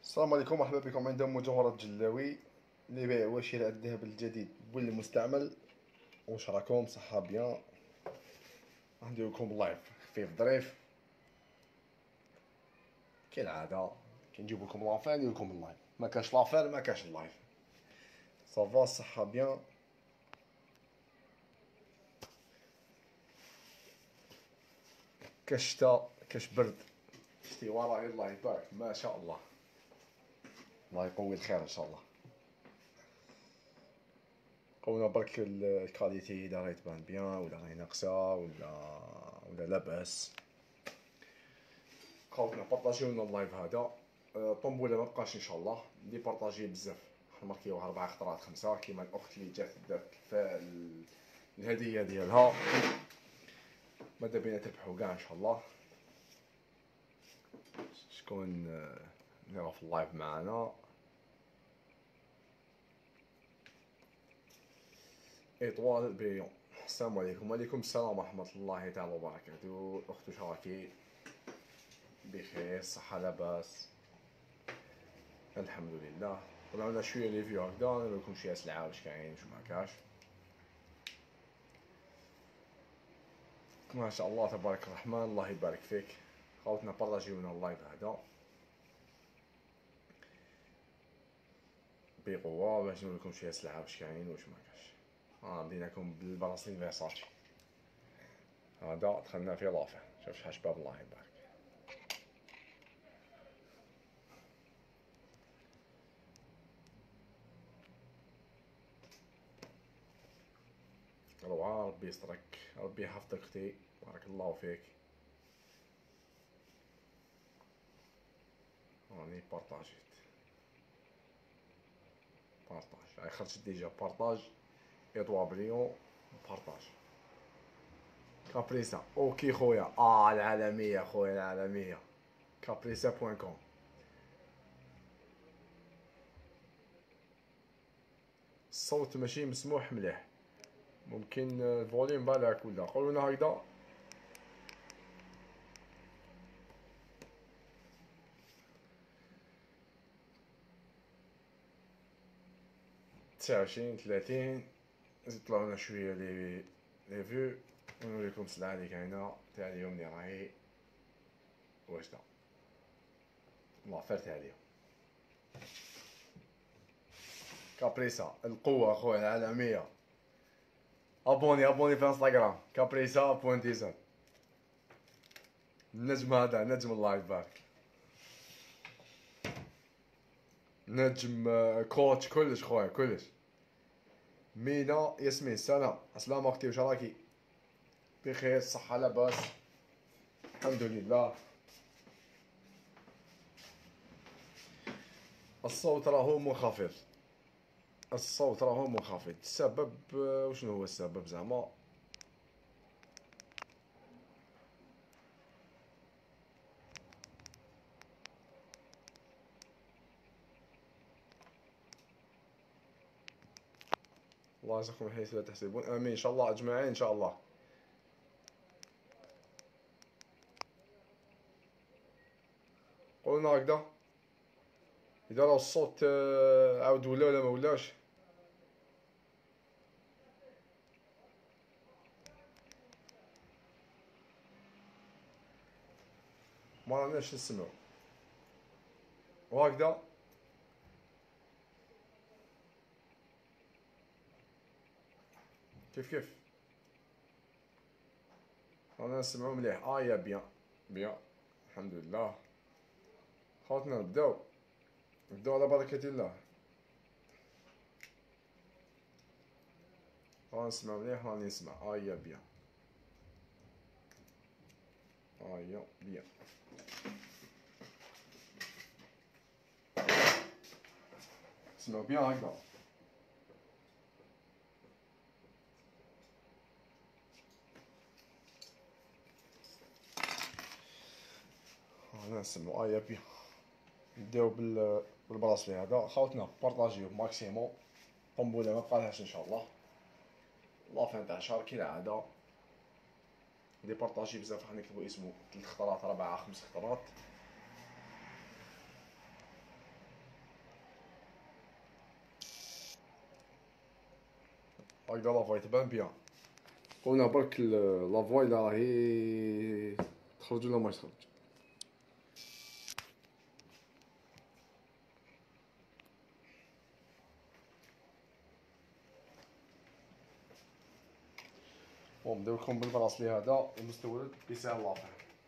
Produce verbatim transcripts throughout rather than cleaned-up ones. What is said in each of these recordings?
السلام عليكم، مرحبا بكم عند مجوهرات جلاوي لبيع وشراء الذهب الجديد والمستعمل. واش راكم؟ صحة بيان. راح ندير لكم لايف خفيف ظريف كالعادة. كنجيب لكم لافان ندير لكم اللايف، ما كاش لافان ما كاش اللايف. صافا الصحة بيان. كاش شتا كاش برد. شتي وراي الله يبارك ما شاء الله، الله يقوي الخير ان شاء الله. قولنا برك الكاليتي اذا راهي تبان بيان ولا راهي ناقصه ولا ولا لا باس. خاوتنا بارطاجيو لنا اللايف هذا. طنبوله ما بقاش ان شاء الله، ندي بارطاجي بزاف، نماركيوها اربع خطرات خمسه كيما الاخت اللي جات دارت الهديه ديالها. ماذا بينا تربحوا كاع ان شاء الله. شكون اللي في اللايف معنا؟ اطوال بيون. السلام عليكم. وعليكم السلام ورحمه الله تعالى وبركاته. الاخت واش راكي؟ بخير صحه لاباس الحمد لله. طلعنا شويه لي فيو هكذا ندير لكم شويه سلعه واش كاين واش ما كاش. ما شاء الله تبارك الرحمن، الله يبارك فيك. خاوتنا بارطاجيو لنا اللايف هذا بقوه باش نقول لكم شويه سلعه واش كاين واش ما كاش. ها بديناكم بالبلاصين فيرساتشي هذا، دخلنا فيه لافين. شوف شحال شباب الله يبارك. روعه، ربي يسترك، ربي يحفظك اختي، بارك الله فيك. راني بارطاجيت بارطاج، هاي خرجت ديجا بارطاج اطوا بليون بارطاج كابريسا. اوكي خويا، اه العالميه خويا العالميه كابريسا بوان كوم. الصوت ماشي مسموح مليح، ممكن الفوليوم بالك ولا قولونا هكذا. تسعة وعشرين ثلاثين زيد طلعونا شويه لي لي فيو ونوريكم السلعه اللي كاينه تاع اليوم اللي راهي واجده. لافير تاع اليوم كابريسا القوه خويا العالميه. ابوني ابوني في انستغرام كابريسا بوانتيزان. النجم هذا نجم الله يبارك، نجم كوتش كلش خويا كلش. مينا ياسمين سلام السلام اختي واش راكي؟ بخير صحة لاباس الحمد لله. الصوت راهو منخفض، الصوت راهو منخفض. السبب وشنو هو السبب زعما؟ الله يرزقكم حيث لا تحسبون، امين ان شاء الله اجمعين ان شاء الله. قولنا هكذا اذا راه الصوت عاود ولا ولا ما ولاش. ما راناش نسمعو وهكذا. كيف كيف رانا نسمعو مليح. اه يا بيان بيان الحمد لله. خوتنا نبداو نبداو على بركة الله. راني نسمع مليح راني نسمع. اه يا بيان اه يا بيان. اسمعوا بيان هكذا. انا نسمعوا اه يا بيان. نبداو بال بالبراسلي هذا. خاوتنا بارطاجيو ماكسيموم. طنبوله ما بقالهاش ان شاء الله. لافان تاع الشهر كالعاده دي بارطاجي بزاف. راح نكتبو اسمو ثلاث خطرات ربعة خمس خطرات. هكدا لافوا تبان بيان. قلنا برك لافوا الا راهي تخرج ولا ما تخرج. بون ندير لكم بالبراسلي هذا المستورد بسعر لافع.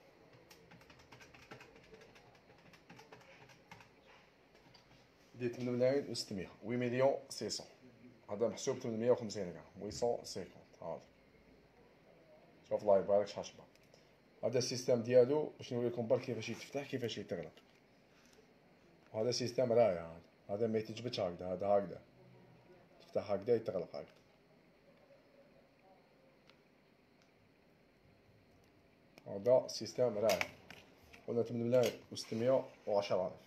ديال ثمانية ملايين و ستمية، ثمانية مليون ستمية. هذا محسوب ثمنمية وخمسين غرام، ثمانمية وخمسين. هذا شوف الله يبارك شحال شباب. هذا السيستم ديالو باش نوري لكم برك كيفاش يتفتح كيفاش يتغلق. وهذا سيستم رايع. هذا هذا ما يتجبدش هكذا، هذا هكذا تفتح هكذا يتغلق هكذا. هذا سيستم رايع. قلنا ثمانية ملايين و ستمية وعشرة ألف.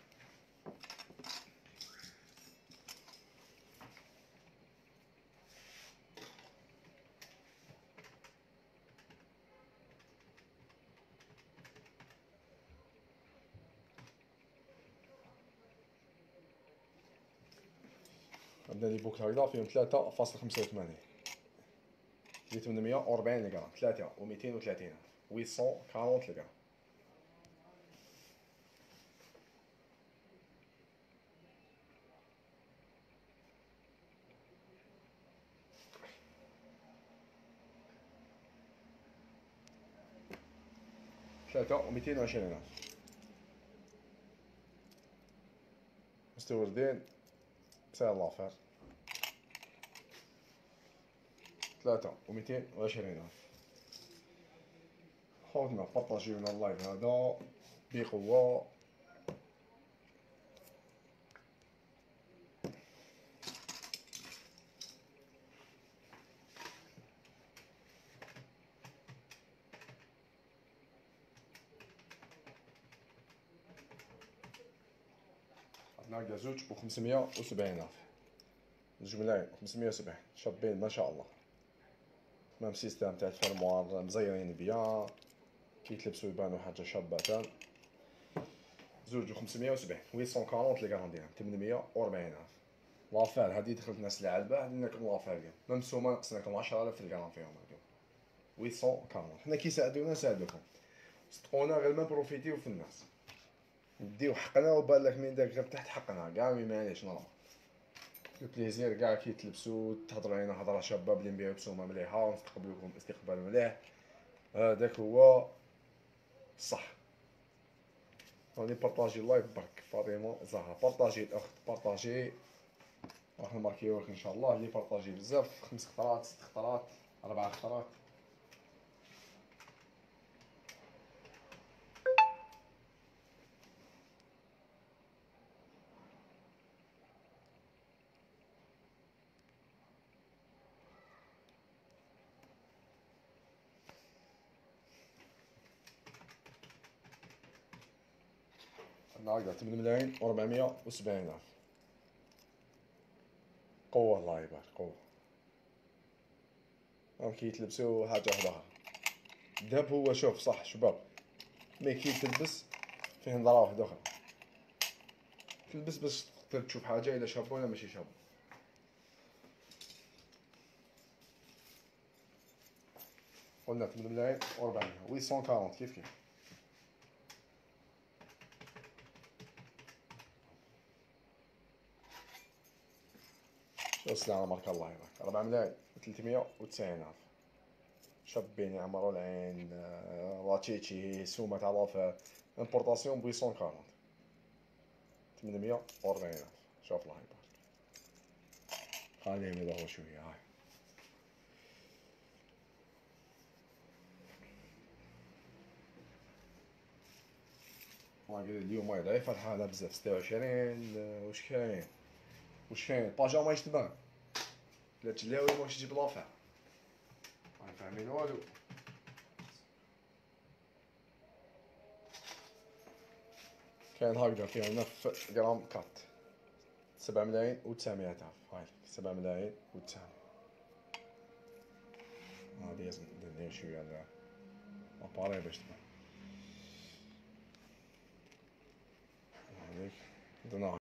عندنا لي بوكل هكذا فيهم ثلاثة فاصلة خمسة وثمانين في ثمنمية وربعين غرام، ثلاثة وميتين وثلاثين، ثمنمية وأربعين غرام. ثلاثة وميتين وعشرين غرام. مستوردين بسعر لافير ثلاثة وميتين وعشرين غرام. خوتنا بارطاجيو لنا اللايف هذا بقوة. عندنا هكدا زوج و خمسمية وسبعين ألف، زوج ملايين و خمسمية وسبعين. شابين ما شاء الله. ميم سيستم تاع الفرموار مزيرين بيان، كيتلبسو يبانو حاجة شابة. زوج و خمسمية وسبعين، ثمنمية وأربعين لي غرام ديالهم، ثمنمية وربعين ألف. لافير هادي دخلت ناس العلبة، هادي لكم لافير ديال ممسومة ناقص لكم عشرة آلاف في الغرام فيهم هادو. ثمنمية وأربعين حنا كيساعدونا نساعدوكم، صدقونا غير ما بروفيتيو في الناس، نديو حقنا وبان لك من داك غير تحت حقنا كاع مي معليش نورمال. البليزير كاع كيتلبسو تهضروا علينا هضره شابه بلي نبيعو بسومه مليحه ونستقبلوكم استقبال مليح. هذاك هو الصح. راني بارطاجي اللايف برك فاطمه زهره، بارطاجي الاخت، بارطاجي راح نماركيوك ان شاء الله. اللي بارطاجي بزاف، خمس خطرات ست خطرات اربع خطرات. هكذا ثمانية ملايين وربعمية وسبعين ألف. قوة الله يبارك قوة. راهم كيتلبسو حاجة وحدة أخرى. الذهب هو شوف صح شباب، مي كيتلبس فيه نظرة وحدة أخرى. تلبس باش تقدر تشوف حاجة إلا شابة ولا ماشي شابة. قلنا ثمانية ملايين وربعمية، ثمنمية وأربعين كيف كيف. وصلنا على ماركة الله يبارك، أربعة ملايين وثلاثمية وتسعين ألف. شابين يعمروا العين، راتشيتشي سومة تاع لافير، امبورطاسيون ب ثمنمية وأربعين، ثمنمية وأربعين ألف. شوف الله يبارك. خليهم يضغطوا شوية هاي. ما اليوم هاي ضعيفة الحالة بزاف، ستة وعشرين. واش كاين واش كاين باجا ما يتبان، لا جلاوي واش تجيب لافير، ما فاهمين والو. كاين هكذا فيه تسعة غرام كات، سبعة ملايين وتسعمية ألف. هاي سبعة ملايين وتسعمية. هادي لازم ندير شوية على لاباري باش تبان. هاديك درنا